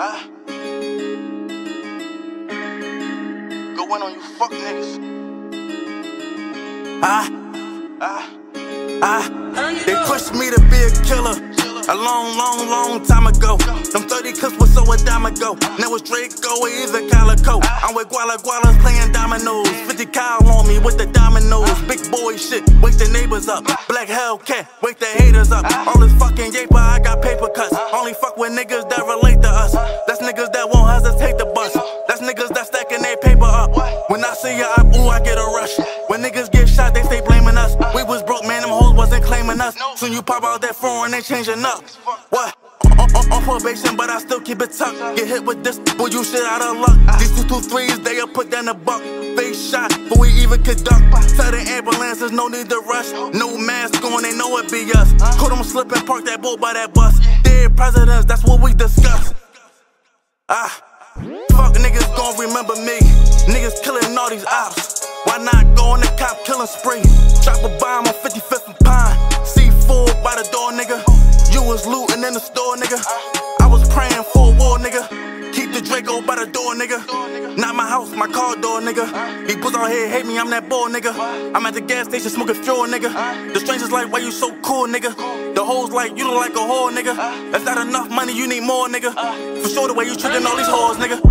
Go in on you fuck niggas. They pushed me to be a killer a long time ago. Them 30 clips was so a dime ago. Now it's Draco or either Calico. I'm with Gualas playing dominoes. 50 cal on me with the dominoes. Big boy shit, wake the neighbors up. Black Hellcat, wake the haters up. All this fucking yaper, I got paper cuts. Only fuck with niggas that relate to us. That's niggas that won't hesitate to bust. That's niggas that stacking their paper up. When I see ya, I get a rush. When niggas get shot, they stay blaming us. We was broke, man, them hoes wasn't claiming us. Soon you pop out that foreign, they changing up. What? On probation, but I still keep it tucked. Get hit with this, boy, you shit out of luck. These 223s, they'll put down the buck. Face shot, but we even conduct. Tell the ambulances, no need to rush. No mask on, they know it be us. Caught them slipping, park that boat by that bus. Dead presidents, that's what we discuss. Fuck niggas gon' remember me. Niggas killing all these ops. Why not go on the cop killing spree? Drop a bomb on 55th and Pine. C4 by the door, nigga. You was looting in the store, nigga. I was praying for a war, nigga. Keep the Draco by the door, nigga. Not my house, my car door, nigga. These puss out here hate me, I'm that boy, nigga. I'm at the gas station smoking fuel, nigga. The strangers like, why you so cool, nigga? The hoes like, you look like a whore, nigga. That's not enough money, you need more, nigga. For sure the way you treating all these hoes, nigga.